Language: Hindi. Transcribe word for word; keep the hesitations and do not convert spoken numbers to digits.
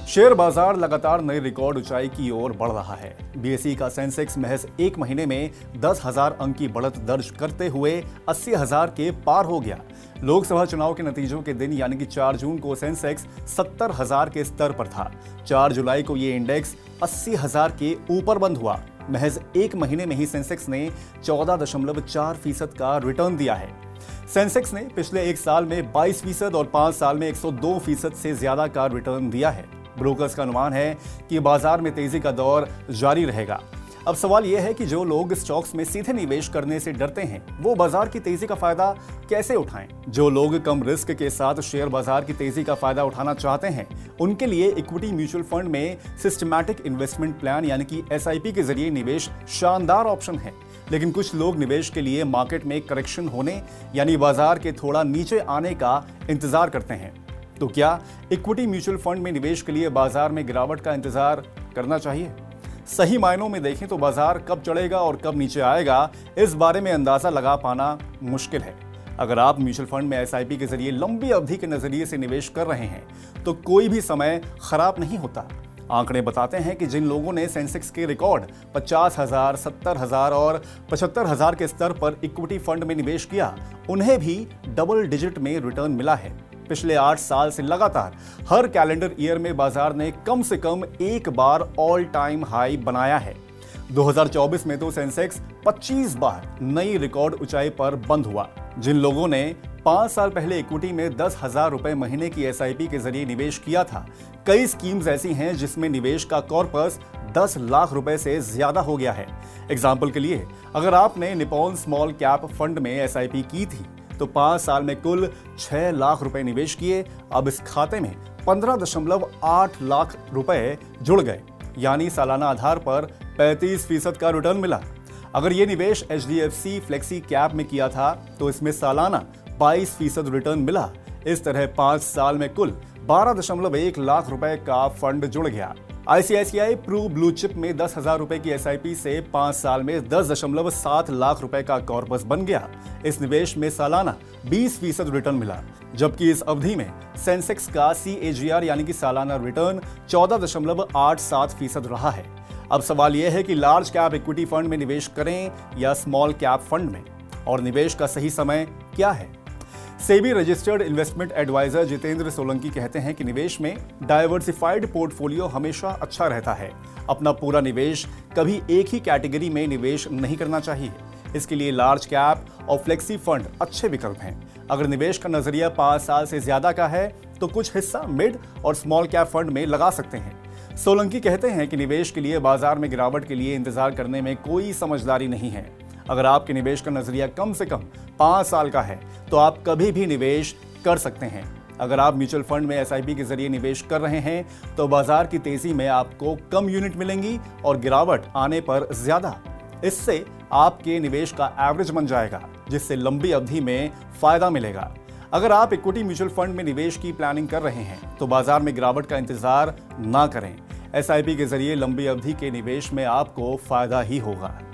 शेयर बाजार लगातार नई रिकॉर्ड ऊंचाई की ओर बढ़ रहा है। बीएसई का सेंसेक्स महज एक महीने में दस हज़ार अंक की बढ़त दर्ज करते हुए अस्सी हज़ार के पार हो गया। लोकसभा चुनाव के नतीजों के दिन यानी कि चार जून को सेंसेक्स सत्तर हज़ार के स्तर पर था। चार जुलाई को ये इंडेक्स अस्सी हज़ार के ऊपर बंद हुआ। महज एक महीने में ही सेंसेक्स ने चौदह दशमलव चार फीसद का रिटर्न दिया है। सेंसेक्स ने पिछले एक साल में बाईस फीसद और पांच साल में एक सौ दो फीसद से ज्यादा का रिटर्न दिया है। ब्रोकर्स का अनुमान है कि बाजार में तेजी का दौर जारी रहेगा। अब सवाल यह है कि जो लोग स्टॉक्स में सीधे निवेश करने से डरते हैं, वो बाजार की तेजी का फायदा कैसे उठाएं? जो लोग कम रिस्क के साथ शेयर बाजार की तेजी का फायदा उठाना चाहते हैं, उनके लिए इक्विटी म्यूचुअल फंड में सिस्टमैटिक इन्वेस्टमेंट प्लान यानी कि एस आई पी के जरिए निवेश शानदार ऑप्शन है। लेकिन कुछ लोग निवेश के लिए मार्केट में करेक्शन होने यानी बाजार के थोड़ा नीचे आने का इंतजार करते हैं। तो क्या इक्विटी म्यूचुअल फंड में निवेश के लिए बाजार में गिरावट का इंतजार करना चाहिए? सही मायनों में देखें तो बाजार कब चढ़ेगा और कब नीचे आएगा, इस बारे में अंदाजा लगा पाना मुश्किल है। अगर आप म्यूचुअल फंड में एस आई पी के जरिए लंबी अवधि के नजरिए से निवेश कर रहे हैं, तो कोई भी समय खराब नहीं होता। आंकड़े बताते हैं कि जिन लोगों ने सेंसेक्स के रिकॉर्ड पचास हज़ार, सत्तर हज़ार और पचहत्तर हज़ार के स्तर पर इक्विटी फंड में निवेश किया, उन्हें भी डबल डिजिट में रिटर्न मिला है। पिछले आठ साल से लगातार हर कैलेंडर ईयर में बाजार ने कम से कम एक बार ऑल टाइम हाई बनाया है। दो हज़ार चौबीस में तो सेंसेक्स पच्चीस बार नई रिकॉर्ड ऊंचाई पर बंद हुआ। जिन लोगों ने पांच साल पहले इक्विटी में दस हजार रुपए महीने की एस आई पी के जरिए निवेश किया था, कई स्कीम्स ऐसी हैं जिसमें निवेश का कॉर्पस दस लाख रुपए से ज्यादा हो गया है। एग्जाम्पल के लिए, अगर आपने निपॉन स्मॉल कैप फंड में एस आई पी की थी तो पांच साल में कुल छह लाख रुपए निवेश किए। अब इस खाते में पंद्रह दशमलव आठ लाख रुपए जुड़ गए, यानी सालाना आधार पर पैंतीस फीसद का रिटर्न मिला। अगर ये निवेश H D F C flexi cap में किया था तो इसमें सालाना बाईस फीसद रिटर्न मिला। इस तरह पांच साल में कुल बारह दशमलव एक लाख रुपए का फंड जुड़ गया। I C I C I Pru blue chip में दस हजार रुपए की एस आई पी से पांच साल में दस दशमलव सात लाख रुपए का कॉर्पस बन गया। इस निवेश में सालाना बीस फीसद रिटर्न मिला, जबकि इस अवधि में सेंसेक्स का सी ए जी आर यानी कि सालाना रिटर्न चौदह दशमलव आठ सात फीसद रहा है। अब सवाल यह है कि लार्ज कैप इक्विटी फंड में निवेश करें या स्मॉल कैप फंड में, और निवेश का सही समय क्या है? SEBI registered investment adviser Jitendra Solanki कहते हैं कि निवेश में डाइवर्सिफाइड पोर्टफोलियो हमेशा अच्छा रहता है। अपना पूरा निवेश कभी एक ही कैटेगरी में निवेश नहीं करना चाहिए। इसके लिए लार्ज कैप और फ्लेक्सी फंड अच्छे विकल्प हैं। अगर निवेश का नजरिया पांच साल से ज्यादा का है तो कुछ हिस्सा मिड और स्मॉल कैप फंड में लगा सकते हैं। सोलंकी कहते हैं कि निवेश के लिए बाजार में गिरावट के लिए इंतजार करने में कोई समझदारी नहीं है। अगर आपके निवेश का नजरिया कम से कम पांच साल का है तो आप कभी भी निवेश कर सकते हैं। अगर आप म्यूचुअल फंड में एस आई पी के जरिए निवेश कर रहे हैं तो बाजार की तेजी में आपको कम यूनिट मिलेंगी और गिरावट आने पर ज्यादा। इससे आपके निवेश का एवरेज बन जाएगा, जिससे लंबी अवधि में फायदा मिलेगा। अगर आप इक्विटी म्यूचुअल फंड में निवेश की प्लानिंग कर रहे हैं तो बाजार में गिरावट का इंतजार ना करें। एस आई पी के जरिए लंबी अवधि के निवेश में आपको फायदा ही होगा।